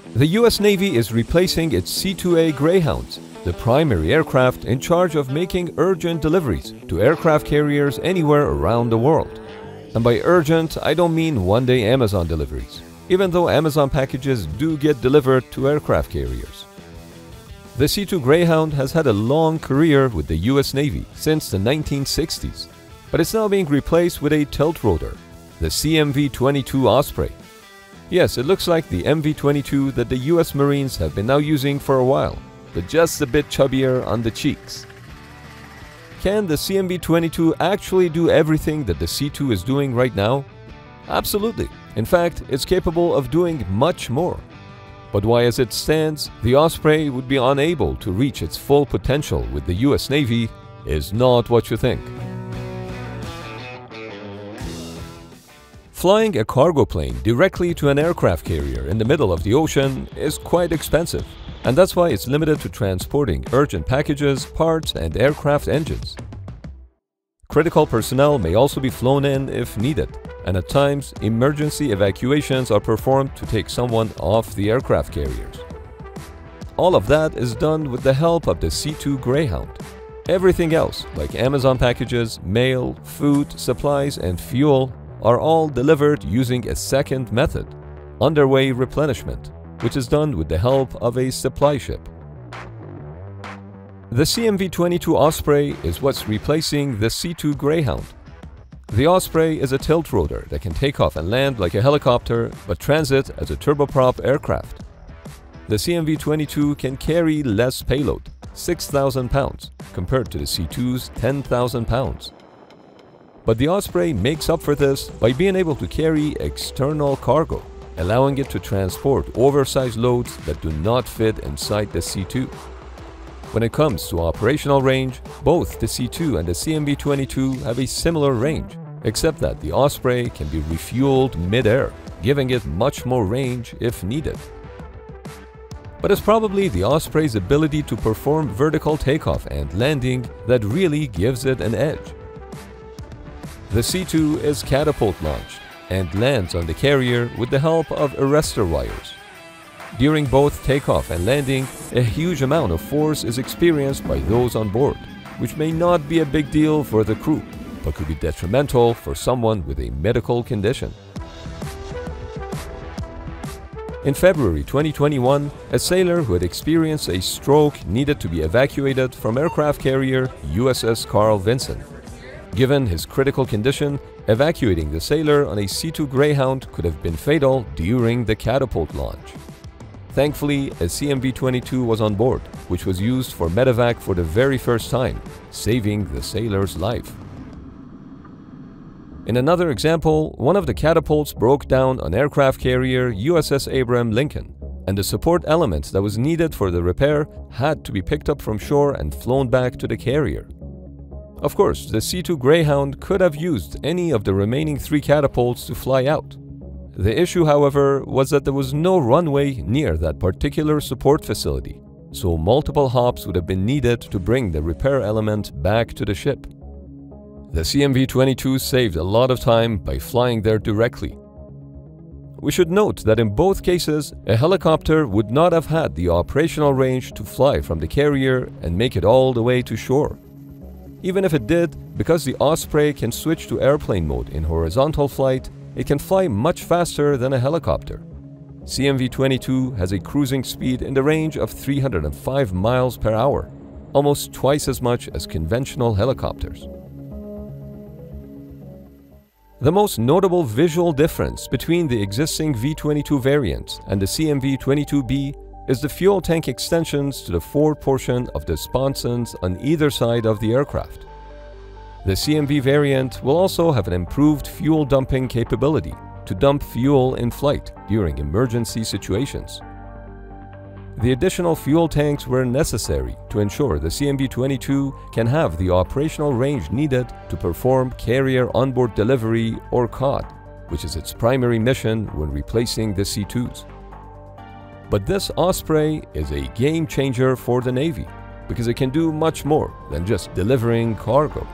The US Navy is replacing its C-2A Greyhounds, the primary aircraft in charge of making urgent deliveries to aircraft carriers anywhere around the world. And by urgent, I don't mean one-day Amazon deliveries, even though Amazon packages do get delivered to aircraft carriers. The C-2 Greyhound has had a long career with the US Navy since the 1960s, but it's now being replaced with a tilt-rotor, the CMV-22 Osprey. Yes, it looks like the MV-22 that the US Marines have been now using for a while, but just a bit chubbier on the cheeks. Can the CMV-22 actually do everything that the C-2 is doing right now? Absolutely. In fact, it's capable of doing much more. But why as it stands, the Osprey would be unable to reach its full potential with the US Navy is not what you think. Flying a cargo plane directly to an aircraft carrier in the middle of the ocean is quite expensive, and that's why it's limited to transporting urgent packages, parts, and aircraft engines. Critical personnel may also be flown in if needed, and at times, emergency evacuations are performed to take someone off the aircraft carriers. All of that is done with the help of the C-2 Greyhound. Everything else, like Amazon packages, mail, food, supplies, and fuel, are all delivered using a second method, underway replenishment, which is done with the help of a supply ship. The CMV-22 Osprey is what's replacing the C-2 Greyhound. The Osprey is a tilt-rotor that can take off and land like a helicopter but transit as a turboprop aircraft. The CMV-22 can carry less payload, 6,000 pounds, compared to the C-2's 10,000 pounds. But the Osprey makes up for this by being able to carry external cargo, allowing it to transport oversized loads that do not fit inside the C-2. When it comes to operational range, both the C-2 and the CMV-22 have a similar range, except that the Osprey can be refueled mid-air, giving it much more range if needed. But it's probably the Osprey's ability to perform vertical takeoff and landing that really gives it an edge. The C-2 is catapult launched and lands on the carrier with the help of arrestor wires. During both takeoff and landing, a huge amount of force is experienced by those on board, which may not be a big deal for the crew, but could be detrimental for someone with a medical condition. In February 2021, a sailor who had experienced a stroke needed to be evacuated from aircraft carrier USS Carl Vinson. Given his critical condition, evacuating the sailor on a C-2 Greyhound could have been fatal during the catapult launch. Thankfully, a CMV-22 was on board, which was used for medevac for the very first time, saving the sailor's life. In another example, one of the catapults broke down on aircraft carrier USS Abraham Lincoln, and the support element that was needed for the repair had to be picked up from shore and flown back to the carrier. Of course, the C-2 Greyhound could have used any of the remaining 3 catapults to fly out. The issue, however, was that there was no runway near that particular support facility, so multiple hops would have been needed to bring the repair element back to the ship. The CMV-22 saved a lot of time by flying there directly. We should note that in both cases, a helicopter would not have had the operational range to fly from the carrier and make it all the way to shore. Even if it did, because the Osprey can switch to airplane mode in horizontal flight, it can fly much faster than a helicopter. CMV-22 has a cruising speed in the range of 305 miles per hour, almost twice as much as conventional helicopters. The most notable visual difference between the existing V-22 variant and the CMV-22B is the fuel tank extensions to the forward portion of the sponsons on either side of the aircraft. The CMV variant will also have an improved fuel dumping capability to dump fuel in flight during emergency situations. The additional fuel tanks were necessary to ensure the CMV-22 can have the operational range needed to perform carrier onboard delivery or COD, which is its primary mission when replacing the C-2s. But this Osprey is a game changer for the Navy because it can do much more than just delivering cargo.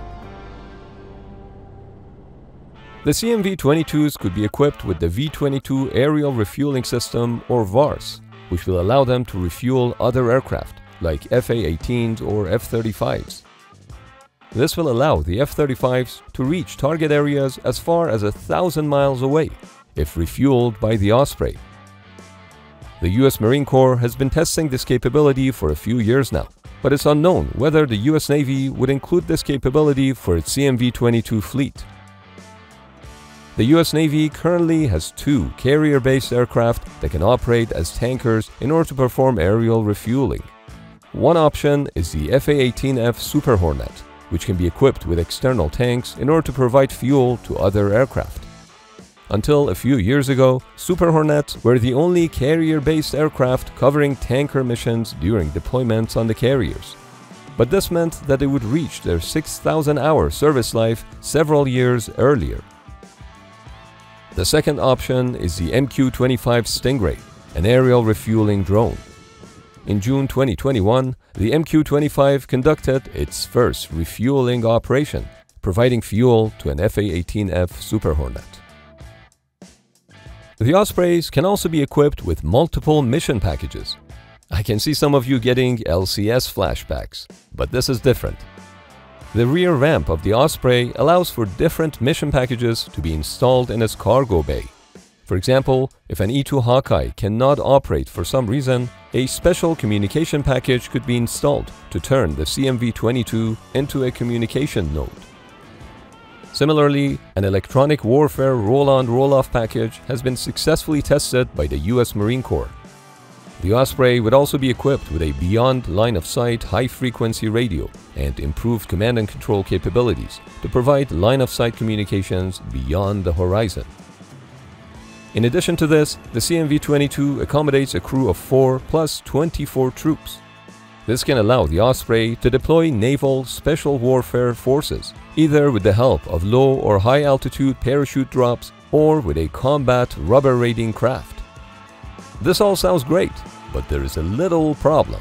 The CMV-22s could be equipped with the V-22 Aerial Refueling System or VARS, which will allow them to refuel other aircraft like FA-18s or F-35s. This will allow the F-35s to reach target areas as far as 1,000 miles away if refueled by the Osprey. The US Marine Corps has been testing this capability for a few years now, but it's unknown whether the US Navy would include this capability for its CMV-22 fleet. The US Navy currently has 2 carrier-based aircraft that can operate as tankers in order to perform aerial refueling. One option is the FA-18F Super Hornet, which can be equipped with external tanks in order to provide fuel to other aircraft. Until a few years ago, Super Hornets were the only carrier-based aircraft covering tanker missions during deployments on the carriers. But this meant that they would reach their 6,000-hour service life several years earlier. The second option is the MQ-25 Stingray, an aerial refueling drone. In June 2021, the MQ-25 conducted its first refueling operation, providing fuel to an FA-18F Super Hornet. The Ospreys can also be equipped with multiple mission packages. I can see some of you getting LCS flashbacks, but this is different. The rear ramp of the Osprey allows for different mission packages to be installed in its cargo bay. For example, if an E-2 Hawkeye cannot operate for some reason, a special communication package could be installed to turn the CMV-22 into a communication node. Similarly, an electronic warfare roll-on roll-off package has been successfully tested by the US Marine Corps. The Osprey would also be equipped with a beyond line-of-sight high-frequency radio and improved command and control capabilities to provide line-of-sight communications beyond the horizon. In addition to this, the CMV-22 accommodates a crew of 4 plus 24 troops. This can allow the Osprey to deploy naval special warfare forces, either with the help of low or high-altitude parachute drops or with a combat rubber raiding craft. This all sounds great, but there is a little problem.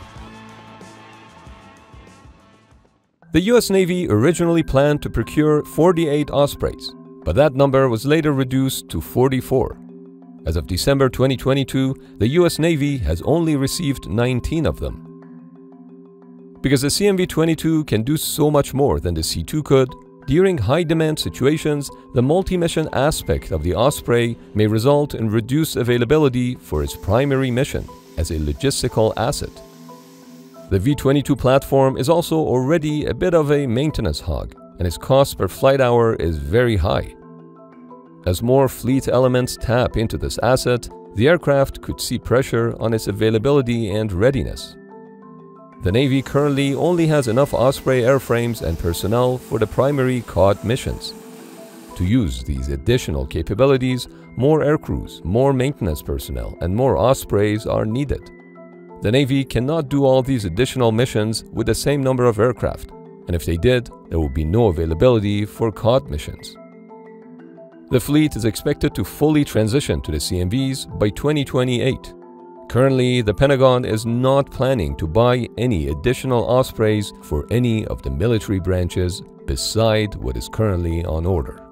The US Navy originally planned to procure 48 Ospreys, but that number was later reduced to 44. As of December 2022, the US Navy has only received 19 of them. Because the CMV-22 can do so much more than the C-2 could, during high-demand situations, the multi-mission aspect of the Osprey may result in reduced availability for its primary mission as a logistical asset. The V-22 platform is also already a bit of a maintenance hog, and its cost per flight hour is very high. As more fleet elements tap into this asset, the aircraft could see pressure on its availability and readiness. The Navy currently only has enough Osprey airframes and personnel for the primary COD missions. To use these additional capabilities, more aircrews, more maintenance personnel, and more Ospreys are needed. The Navy cannot do all these additional missions with the same number of aircraft, and if they did, there would be no availability for COD missions. The fleet is expected to fully transition to the CMVs by 2028. Currently, the Pentagon is not planning to buy any additional Ospreys for any of the military branches beside what is currently on order.